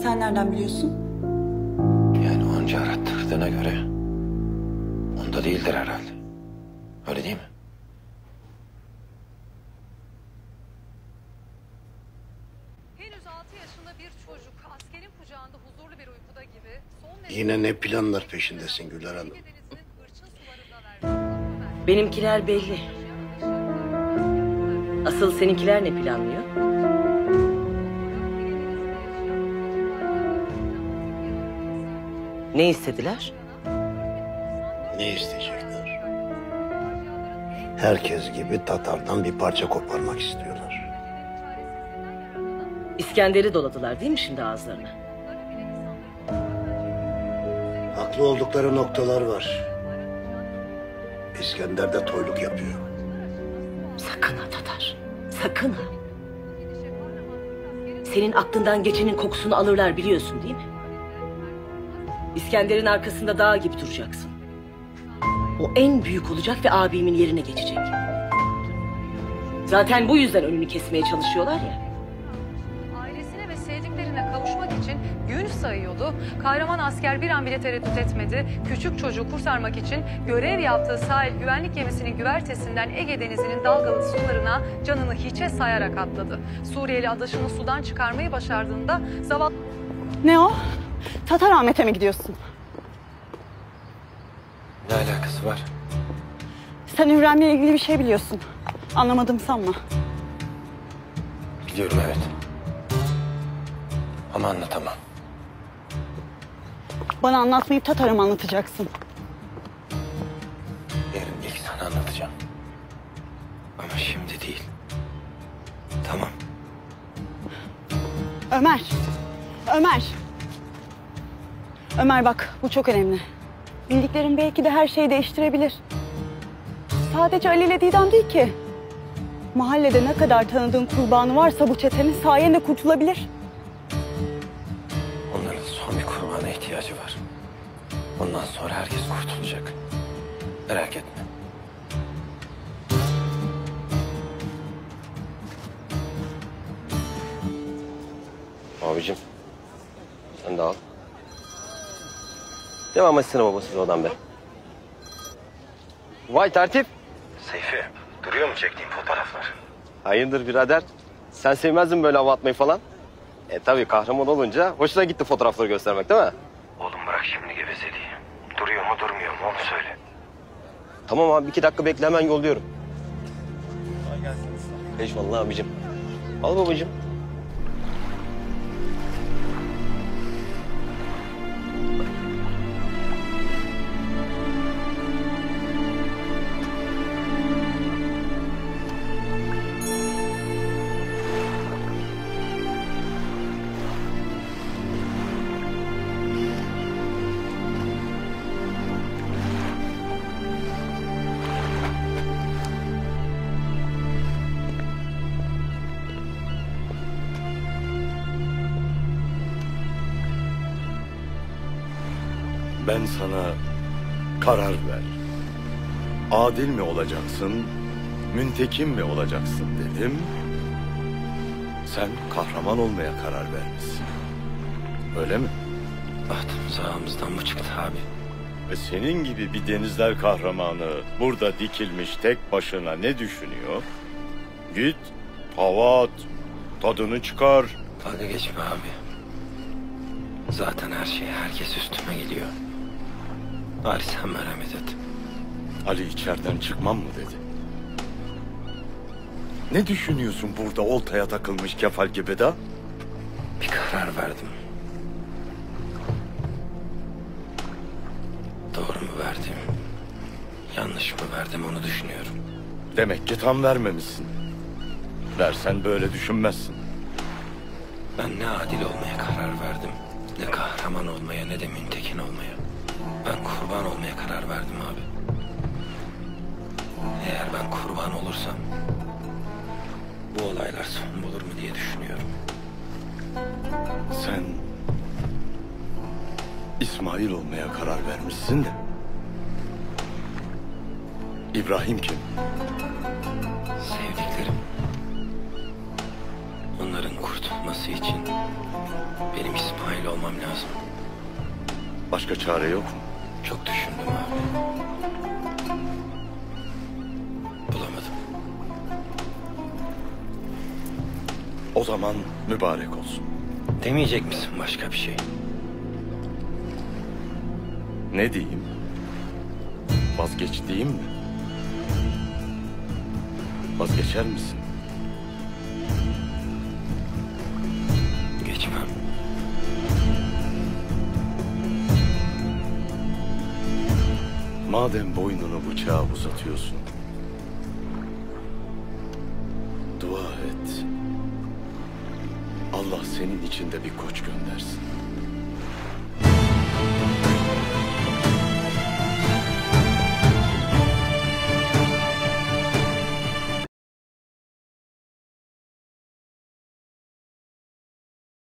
sen nereden biliyorsun? Yani onca arattırdığına göre onda değildir herhalde. Öyle değil mi? Henüz 6 yaşında bir çocuk askerin kucağında huzurlu bir uykuda gibi Yine ne planlar peşindesin Güler Hanım? Benimkiler belli. Asıl seninkiler ne planlıyor? Ne istediler? Ne isteyecekler? Herkes gibi Tatar'dan bir parça koparmak istiyorlar. İskender'i doladılar değil mi şimdi ağızlarına? Haklı oldukları noktalar var. İskender de toyluk yapıyor. Sakın ha Tatar. Sakın ha. Senin aklından geçenin kokusunu alırlar biliyorsun değil mi? İskender'in arkasında dağ gibi duracaksın. O en büyük olacak ve abimin yerine geçecek. Zaten bu yüzden önünü kesmeye çalışıyorlar ya. Ailesine ve sevdiklerine kavuşmak için gün sayıyordu. Kahraman asker bir an bile tereddüt etmedi. Küçük çocuğu kurtarmak için görev yaptığı sahil güvenlik gemisinin güvertesinden Ege Denizi'nin dalgalı sularına canını hiçe sayarak atladı. Suriyeli adaşını sudan çıkarmayı başardığında zavallı... Ne o? Tatar Ahmet'e mi gidiyorsun? Ne alakası var? Sen Hürrem'le ilgili bir şey biliyorsun. Anlamadım sanma. Biliyorum evet. Ama anlatamam. Bana anlatmayıp Tatar'a mı anlatacaksın? Yarın ilk sana anlatacağım. Ama şimdi değil. Tamam. Ömer! Ömer! Ömer bak, bu çok önemli. Bildiklerin belki de her şeyi değiştirebilir. Sadece Ali ile Didem değil ki. Mahallede ne kadar tanıdığın kurbanı varsa bu çetenin sayende kurtulabilir. Onların son bir kurbana ihtiyacı var. Ondan sonra herkes kurtulacak. Merak etme. Abicim, sen de al. Devam etsene babasız odan be. Vay tertip. Seyfi, duruyor mu çektiğim fotoğraflar? Hayırdır birader? Sen sevmezdin böyle hava atmayı falan. Tabii kahraman olunca hoşuna gitti fotoğrafları göstermek değil mi? Oğlum bırak şimdi gevezeliği. Duruyor mu durmuyor mu onu söyle. Tamam abi 2 dakika bekle hemen yolluyorum. Eyvallah abicim. Al babacığım. Ben sana karar ver. Adil mi olacaksın, müntekim mi olacaksın dedim. Sen kahraman olmaya karar vermişsin. Öyle mi? Bahtımız ağımızdan mı çıktı abi? Ve senin gibi bir denizler kahramanı burada dikilmiş tek başına ne düşünüyor? Git, hava at, tadını çıkar. Dalga geçme abi. Zaten her şey herkes üstüme geliyor. Bari sen merhamet et. Ali içeriden çıkmam mı dedi. Ne düşünüyorsun burada oltaya takılmış kefal gibi de? Bir karar verdim. Doğru mu verdim? Yanlış mı verdim onu düşünüyorum. Demek ki tam vermemişsin. Versen böyle düşünmezsin. Ben ne adil olmaya karar verdim, ne kahraman olmaya ne de müntekin olmaya. Ben kurban olmaya karar verdim abi. Eğer ben kurban olursam bu olaylar son bulur mu diye düşünüyorum. Sen İsmail olmaya karar vermişsin de. İbrahim kim? Sevdiklerim. Onları Onların kurtulması için benim İsmail olmam lazım. Başka çare yok mu? Çok düşündüm abi. Bulamadım. O zaman mübarek olsun. Demeyecek misin başka bir şey? Ne diyeyim? Vazgeç diyeyim mi? Vazgeçer misin? Geçmem. Madem boynunu bıçağa uzatıyorsun, dua et. Allah senin içinde bir koç göndersin.